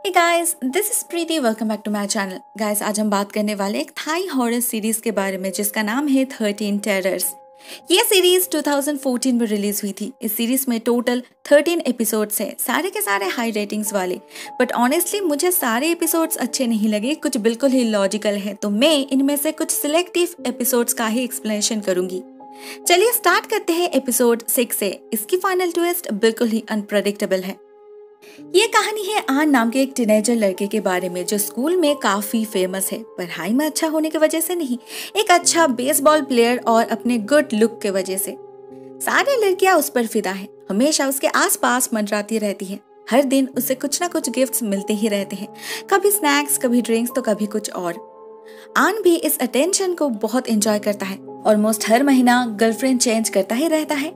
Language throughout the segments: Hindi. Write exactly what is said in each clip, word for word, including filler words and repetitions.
Hey guys, this is Preeti. Welcome back to my channel. Guys, आज हम बात करने वाले एक थाई हॉरर सीरीज के बारे में जिसका नाम है थर्टीन टेरर्स। ये सीरीज टू थाउजेंड फोर्टीन में रिलीज हुई थी। इस सीरीज में टोटल थर्टीन एपिसोड्स हैं, सारे के सारे हाई रेटिंग्स वाले। बट ऑनेस्टली मुझे सारे एपिसोड्स अच्छे नहीं लगे, कुछ बिल्कुल ही लॉजिकल है। तो मैं इनमें से कुछ सिलेक्टिव एपिसोड्स का ही एक्सप्लेनेशन करूंगी। चलिए स्टार्ट करते हैं एपिसोड सिक्स से। इसकी फाइनल ट्विस्ट बिल्कुल ही अनप्रेडिक्टेबल है। ये कहानी है आन नाम के एक टीनेजर लड़के के बारे में जो स्कूल में काफी फेमस है। पढ़ाई में अच्छा होने की वजह से नहीं, एक अच्छा बेसबॉल प्लेयर और अपने गुड लुक के वजह से। सारी लड़कियां उस पर फिदा है, हमेशा उसके आसपास मंडराती रहती है। हर दिन उसे कुछ ना कुछ गिफ्ट्स मिलते ही रहते हैं, कभी स्नैक्स, कभी ड्रिंक्स तो कभी कुछ और। आन भी इस अटेंशन को बहुत एंजॉय करता है। ऑलमोस्ट हर महीना गर्लफ्रेंड चेंज करता ही रहता है।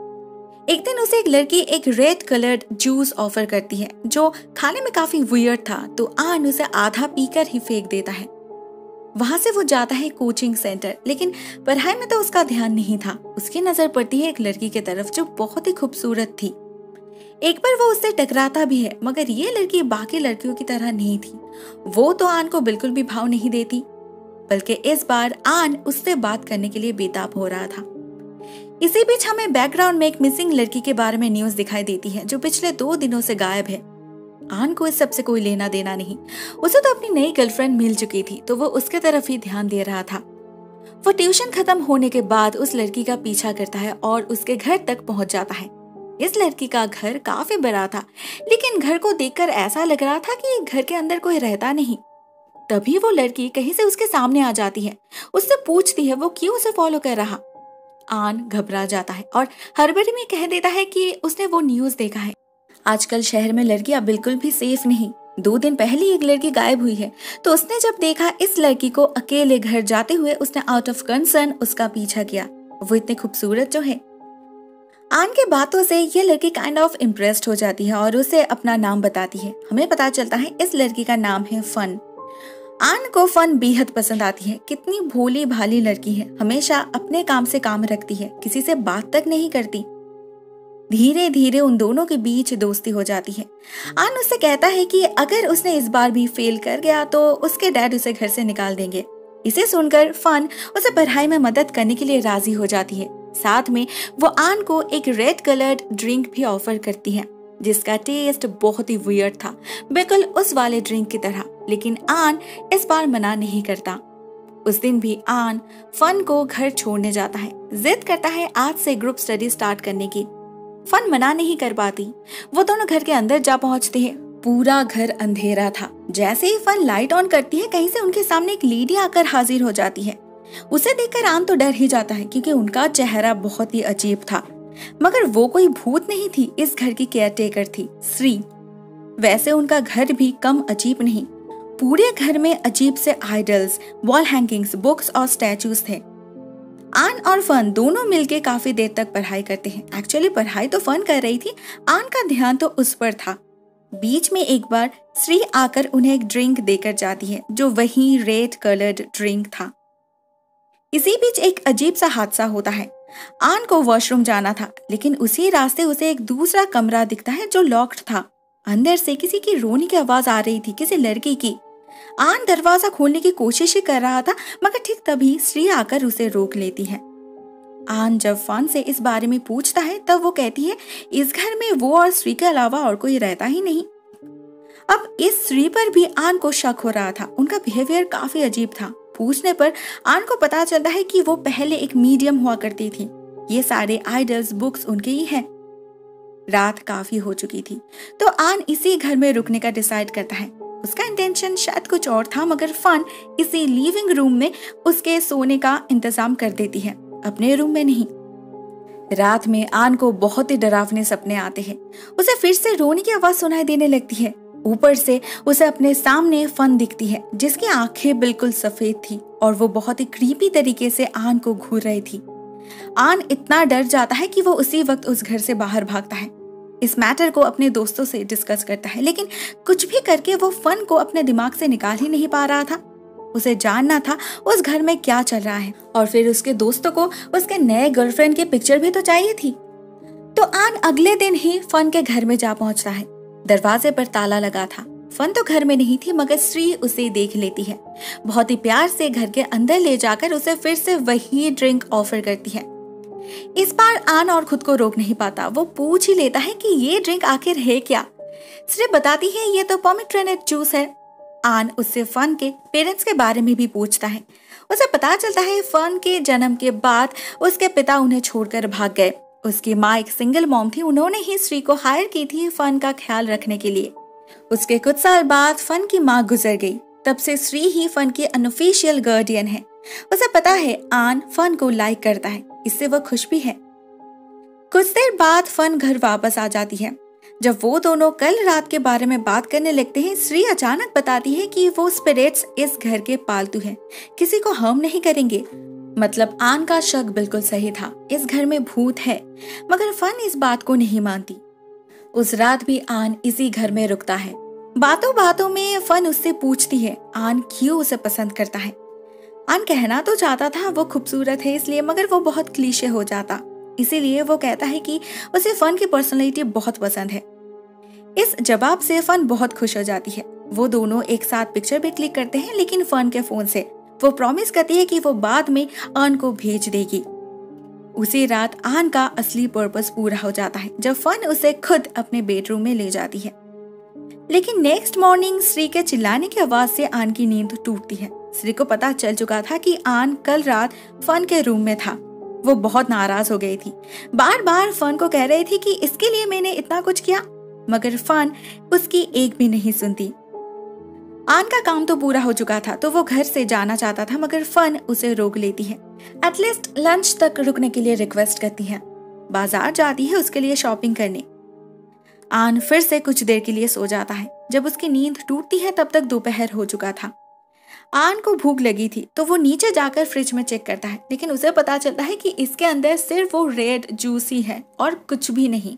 एक दिन उसे एक लड़की एक रेड कलर्ड जूस ऑफर करती है जो खाने में काफी वियर्ड था, तो आन उसे आधा पीकर ही फेंक देता है। वहां से वो जाता है कोचिंग सेंटर, लेकिन पढ़ाई में तो उसका ध्यान नहीं था। उसकी नजर पड़ती है एक लड़की की तरफ जो बहुत ही खूबसूरत थी। एक बार वो उससे टकराता भी है, मगर ये लड़की बाकी लड़कियों की तरह नहीं थी। वो तो आन को बिल्कुल भी भाव नहीं देती, बल्कि इस बार आन उससे बात करने के लिए बेताब हो रहा था। इसी बीच हमें बैकग्राउंड में एक मिसिंग लड़की के बारे में न्यूज दिखाई देती है जो पिछले दो दिनों से गायब है। आन को इस सब से कोई लेना देना नहीं। उसे तो अपनी नई गर्लफ्रेंड मिल चुकी थी, तो वो उसके तरफ ही ध्यान दे रहा था। वो ट्यूशन खत्म होने के बाद उस लड़की का पीछा करता है और उसके घर तक पहुंच जाता है। इस लड़की का घर काफी बड़ा था, लेकिन घर को देखकर ऐसा लग रहा था कि घर के अंदर कोई रहता नहीं। तभी वो लड़की कहीं से उसके सामने आ जाती है। उससे पूछती है वो क्यों उसे फॉलो कर रहा। आन घबरा जाता है और हड़बड़ी में कह देता है कि उसने वो न्यूज देखा है। आजकल शहर में लड़कियां बिल्कुल भी सेफ नहीं। दो दिन पहले एक लड़की गायब हुई है, तो उसने जब देखा इस लड़की को अकेले घर जाते हुए, उसने आउट ऑफ कंसर्न उसका पीछा किया। वो इतनी खूबसूरत जो है। आन के बातों से ये लड़की काइंड ऑफ इम्प्रेस्ड हो जाती है और उसे अपना नाम बताती है। हमें पता चलता है इस लड़की का नाम है फन। आन को फन बेहद पसंद आती है। कितनी भोली भाली लड़की है, हमेशा अपने काम से काम रखती है, किसी से बात तक नहीं करती। धीरे धीरे उन दोनों के बीच दोस्ती हो जाती है। आन उससे कहता है कि अगर उसने इस बार भी फेल कर गया तो उसके डैड उसे घर से निकाल देंगे। इसे सुनकर फन उसे पढ़ाई में मदद करने के लिए राजी हो जाती है। साथ में वो आन को एक रेड कलर्ड ड्रिंक भी ऑफर करती है जिसका टेस्ट बहुत ही वियर्ड था, बिल्कुल उस वाले ड्रिंक की तरह। लेकिन आन इस बार मना नहीं करता। उस दिन भी आन फन को घर छोड़ने जाता है, जिद करता है आज से ग्रुप स्टडी स्टार्ट करने की। फन मना नहीं कर पाती। वो दोनों घर के अंदर जा पहुंचते हैं। पूरा घर अंधेरा था। जैसे ही फन लाइट ऑन करती है, कहीं से उनके सामने एक लेडी आकर हाजिर हो जाती है। उसे देखकर आन तो डर ही जाता है क्योंकि उनका चेहरा बहुत ही अजीब था। मगर वो कोई भूत नहीं थी, इस घर की केयरटेकर थी, श्री। वैसे उनका घर भी कम अजीब नहीं। पूरे घर में अजीब से आइडल्स, वॉल हैंगिंग्स, बुक्स और स्टैचूज थे। आन और फन दोनों मिलके काफी देर तक पढ़ाई करते हैं। एक्चुअली पढ़ाई तो फन कर रही थी, आन का ध्यान तो उस पर था। बीच में एक बार श्री आकर उन्हें एक ड्रिंक देकर जाती है जो वही रेड कलर्ड ड्रिंक था। इसी बीच एक अजीब सा हादसा होता है। आन को वॉशरूम जाना था, लेकिन उसी रास्ते उसे एक दूसरा कमरा दिखता है जो लॉक्ड था। अंदर से किसी की रोने की आवाज आ रही थी, किसी लड़की की। आन दरवाजा खोलने की कोशिश ही कर रहा था, मगर ठीक तभी श्री आकर उसे रोक लेती है। आन जब फन से इस बारे में पूछता है तब वो कहती है इस घर में वो और श्री के अलावा और कोई रहता ही नहीं। अब इस श्री पर भी आन को शक हो रहा था। उनका बिहेवियर काफी अजीब था। पूछने पर आन को पता चलता है कि वो पहले एक मीडियम हुआ करती थी। ये सारे आइडल्स, बुक्स उनके ही हैं। रात काफी हो चुकी थी, तो आन इसी घर में रुकने का डिसाइड करता है। उसका इंटेंशन शायद कुछ और था, मगर फन इसी लिविंग रूम में उसके सोने का इंतजाम कर देती है, अपने रूम में नहीं। रात में आन को बहुत ही डरावने सपने आते हैं। उसे फिर से रोने की आवाज सुनाई देने लगती है। ऊपर से उसे अपने सामने फन दिखती है जिसकी आंखें बिल्कुल सफेद थी और वो बहुत ही क्रीपी तरीके से आन को घूर रही थी। आन इतना डर जाता है कि वो उसी वक्त उस घर से बाहर भागता है। इस मैटर को अपने दोस्तों से डिस्कस करता है, लेकिन कुछ भी करके वो फन को अपने दिमाग से निकाल ही नहीं पा रहा था। उसे जानना था उस घर में क्या चल रहा है, और फिर उसके दोस्तों को उसके नए गर्लफ्रेंड की पिक्चर भी तो चाहिए थी। तो आन अगले दिन ही फन के घर में जा पहुंचता है। दरवाजे पर ताला लगा था। फन तो घर में नहीं थी मगर श्री उसे देख लेती है। बहुत ही प्यार से घर के अंदर ले जाकर उसे फिर से वही ड्रिंक ऑफर करती है। इस बार आन और खुद को रोक नहीं पाता। वो पूछ ही लेता है कि ये ड्रिंक आखिर है क्या। श्री बताती है ये तो पोमेग्रेनेट जूस है। आन उससे फन के पेरेंट्स के बारे में भी पूछता है। उसे पता चलता है फन के जन्म के बाद उसके पिता उन्हें छोड़कर भाग गए। उसकी माँ एक सिंगल मॉम थी। उन्होंने ही श्री को हायर की थी फन का ख्याल रखने के लिए। उसके कुछ साल बाद फन की माँ गुजर गई। तब से श्री ही फन की अनऑफिशियल गार्डियन है। उसे पता है आन फन को लाइक करता है, इससे वह खुश भी है। कुछ देर बाद फन घर वापस आ जाती है। जब वो दोनों कल रात के बारे में बात करने लगते हैं, श्री अचानक बताती है कि वो स्पिरिट्स इस घर के पालतू हैं, किसी को हार्म नहीं करेंगे। मतलब आन का शक बिल्कुल सही था, इस घर में भूत है। मगर फन इस बात को नहीं मानती। उस रात भी आन इसी घर में रुकता है। बातों बातों में फन उससे पूछती है आन क्यों उसे पसंद करता है। आन कहना तो चाहता था वो खूबसूरत है इसलिए, मगर वो बहुत क्लीशे हो जाता। इसीलिए वो कहता है कि उसे फन की पर्सनैलिटी बहुत पसंद है। इस जवाब से फन बहुत खुश हो जाती है। वो दोनों एक साथ पिक्चर भी क्लिक करते हैं, लेकिन फन के फोन से। वो प्रॉमिस करती है कि वो बाद में आन को भेज देगी। उसी रात आन का असली पर्पस पूरा हो जाता है जब फन उसे खुद अपने बेडरूम में ले जाती है। लेकिन नेक्स्ट मॉर्निंग श्री के चिल्लाने की आवाज से आन की नींद टूटती है। श्री को पता चल चुका था कि आन कल रात फन के रूम में था। वो बहुत नाराज हो गई थी। बार बार फन को कह रही थी कि इसके लिए मैंने इतना कुछ किया, मगर फन उसकी एक भी नहीं सुनती। आन का काम तो पूरा हो चुका था तो वो घर से जाना चाहता था, मगर फन उसे रोक लेती है। एटलीस्ट लंच तक रुकने के लिए रिक्वेस्ट करती है। बाजार जाती है उसके लिए शॉपिंग करने। आन फिर से कुछ देर के लिए सो जाता है। जब उसकी नींद टूटती है तब तक दोपहर हो चुका था। आन को भूख लगी थी तो वो नीचे जाकर फ्रिज में चेक करता है, लेकिन उसे पता चलता है कि इसके अंदर सिर्फ वो रेड जूस ही है और कुछ भी नहीं।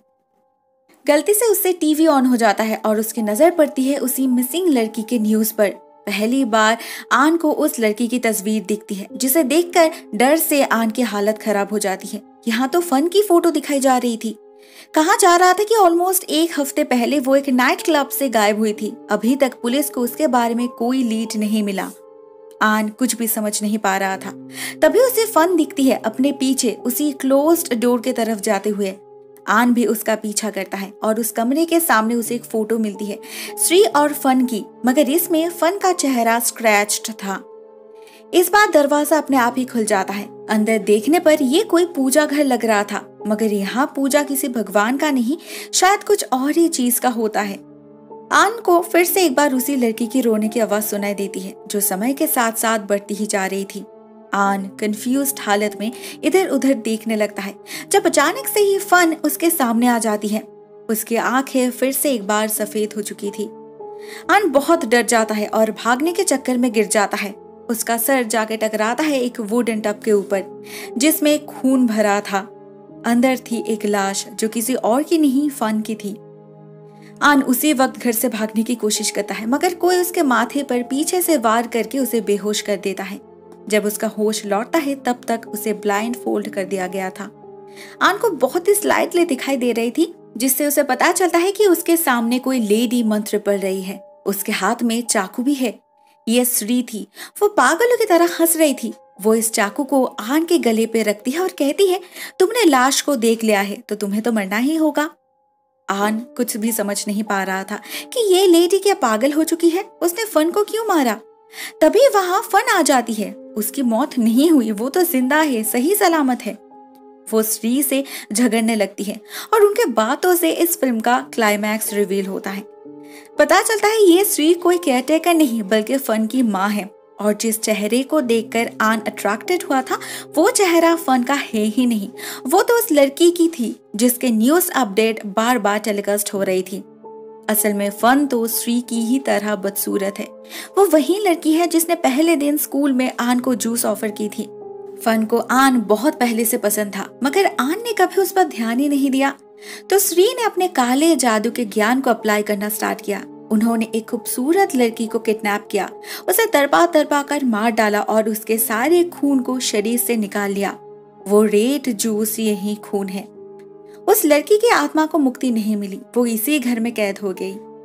गलती से उससे टीवी ऑन हो जाता है और उसकी नजर पड़ती है उसी मिसिंग लड़की के न्यूज पर। पहली बार आन को उस लड़की की तस्वीर दिखती है, जिसे देखकर डर से आन की हालत खराब हो जाती है। यहाँ तो फन की फोटो दिखाई जा रही थी। कहा जा रहा था कि ऑलमोस्ट एक हफ्ते पहले वो एक नाइट क्लब से गायब हुई थी। अभी तक पुलिस को उसके बारे में कोई लीड नहीं मिला। आन कुछ भी समझ नहीं पा रहा था। तभी उसे फन दिखती है अपने पीछे उसी क्लोज्ड डोर के तरफ जाते हुए। आन भी उसका पीछा करता है और उस कमरे के सामने उसे एक फोटो मिलती है श्री और फन की, मगर इसमें फन का चेहरा स्क्रैच्ड था। इस बार दरवाजा अपने आप ही खुल जाता है। अंदर देखने पर यह कोई पूजा घर लग रहा था, मगर यहाँ पूजा किसी भगवान का नहीं, शायद कुछ और ही चीज का होता है। आन को फिर से एक बार उसी लड़की की रोने की आवाज सुनाई देती है, जो समय के साथ साथ बढ़ती ही जा रही थी। आन कंफ्यूज्ड हालत में इधर उधर देखने लगता है, जब अचानक से ही फन उसके सामने आ जाती है। उसकी आंखें फिर से एक बार सफेद हो चुकी थी। आन बहुत डर जाता है और भागने के चक्कर में गिर जाता है। उसका सर जाके टकराता है एक वुडन टब के ऊपर, जिसमें खून भरा था। अंदर थी एक लाश जो किसी और की नहीं, फन की थी। आन उसी वक्त घर से भागने की कोशिश करता है, मगर कोई उसके माथे पर पीछे से वार करके उसे बेहोश कर देता है। जब उसका होश लौटता है तब तक उसे ब्लाइंड फोल्ड कर दिया गया था। आन को बहुत ही स्लाइटली दिखाई दे रही थी, जिससे उसे पता चलता है कि उसके सामने कोई लेडी मंत्र पढ़ रही है। उसके हाथ में चाकू भी है। ये श्री थी। वो पागलों की तरह हंस रही थी। वो इस चाकू को आन के गले पे रखती है और कहती है, तुमने लाश को देख लिया है तो तुम्हें तो मरना ही होगा। आन कुछ भी समझ नहीं पा रहा था कि ये लेडी क्या पागल हो चुकी है। उसने फन को क्यों मारा? तभी वहां फन आ जाती है। उसकी मौत नहीं हुई, वो तो जिंदा है, सही सलामत है। वो श्री से झगड़ने लगती है और उनके बातों से इस फिल्म का क्लाइमैक्स रिवील होता है। पता चलता है ये श्री कोई केयरटेकर नहीं बल्कि फन की माँ है, और जिस चेहरे को देखकर आन अट्रैक्टेड हुआ था वो चेहरा फन का है ही नहीं। वो तो उस लड़की की थी जिसके न्यूज अपडेट बार बार टेलीकास्ट हो रही थी। असल में फन तो श्री की ही तरह बदसूरत है। वो वही लड़की है जिसने पहले दिन स्कूल में आन को जूस ऑफर की थी। फन को आन बहुत पहले से पसंद था, मगर आन ने कभी उस पर ध्यान ही नहीं दिया। तो श्री ने अपने काले जादू के ज्ञान को अप्लाई करना स्टार्ट किया। उन्होंने एक खूबसूरत लड़की को किडनैप किया, उसे तड़पा तड़पा कर मार डाला और उसके सारे खून को शरीर से निकाल लिया। वो रेड जूस यही खून है। उस लड़की की आत्मा को मुक्ति नहीं मिली, वो इसी घर में कैद हो गई।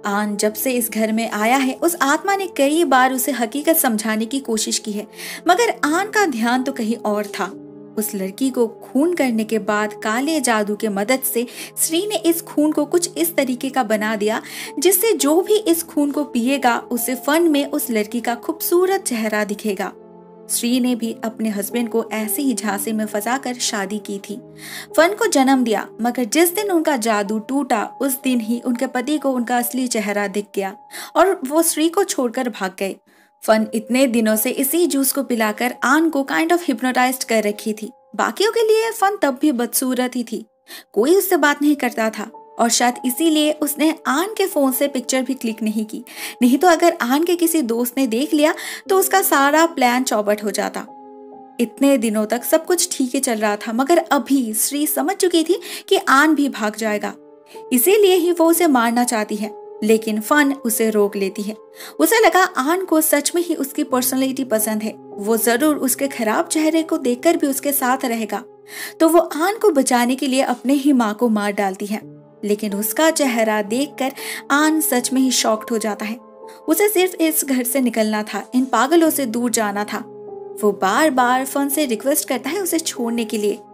आन जब से इस घर में आया है उस आत्मा ने कई बार उसे हकीकत समझाने की कोशिश की है, मगर आन का ध्यान तो कहीं और था। उस लड़की को खून करने के बाद काले जादू के मदद से श्री ने इस खून को कुछ इस तरीके का बना दिया जिससे जो भी इस खून को पिएगा उसे फन में उस लड़की का खूबसूरत चेहरा दिखेगा। श्री ने भी अपने हस्बैंड को ऐसे ही झांसे में फंसाकर शादी की थी, फन को जन्म दिया, मगर जिस दिन उनका जादू टूटा उस दिन ही उनके पति को उनका असली चेहरा दिख गया और वो श्री को छोड़कर भाग गए। फन इतने दिनों से इसी जूस को पिलाकर आन को काइंड ऑफ हिप्नोटाइज्ड कर रखी थी। बाकियों के लिए फन तब भी बदसूरत ही थी, कोई उससे बात नहीं करता था और शायद इसीलिए उसने आन के फोन से पिक्चर भी क्लिक नहीं की, नहीं तो अगर आन के किसी दोस्त ने देख लिया तो उसका सारा प्लान चौपट हो जाता। इतने दिनों तक सब कुछ ठीक ही चल रहा था, मगर अभी श्री समझ चुकी थी कि आन भी भाग जाएगा, इसीलिए ही वो उसे मारना चाहती है, लेकिन फन उसे रोक लेती है। उसे लगा आन को सच में ही उसकी पर्सनैलिटी पसंद है, वो जरूर उसके खराब चेहरे को देखकर भी उसके साथ रहेगा, तो वो आन को बचाने के लिए अपने ही माँ को मार डालती है। लेकिन उसका चेहरा देखकर आन सच में ही शॉक्ड हो जाता है। उसे सिर्फ इस घर से निकलना था, इन पागलों से दूर जाना था। वो बार बार फन से रिक्वेस्ट करता है उसे छोड़ने के लिए।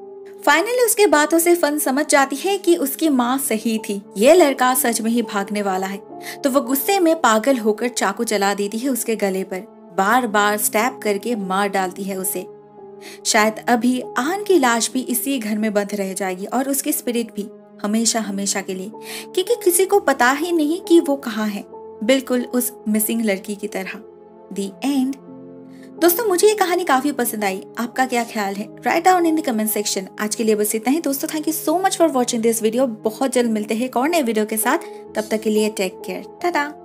फाइनली उसके बातों से फन समझ जाती है कि उसकी माँ सही थी, ये लड़का सच में ही भागने वाला है, तो वो गुस्से में पागल होकर चाकू चला देती है उसके गले पर, बार बार स्टैब करके मार डालती है उसे। शायद अभी आन की लाश भी इसी घर में बंद रह जाएगी और उसकी स्पिरिट भी हमेशा हमेशा के लिए, क्योंकि किसी को पता ही नहीं कि वो कहाँ है, बिल्कुल उस मिसिंग लड़की की तरह। The end. दोस्तों मुझे ये कहानी काफी पसंद आई, आपका क्या ख्याल है? Right down in the comment section. आज के लिए बस इतना ही दोस्तों, thank you so much for watching this video. बहुत जल्द मिलते हैं एक और नए वीडियो के साथ, तब तक के लिए टेक केयर, टाटा।